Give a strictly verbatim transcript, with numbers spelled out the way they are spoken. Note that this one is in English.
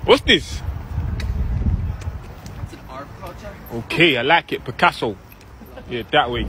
What's this? It's an art project. Okay, I like it. Picasso. Yeah, that way.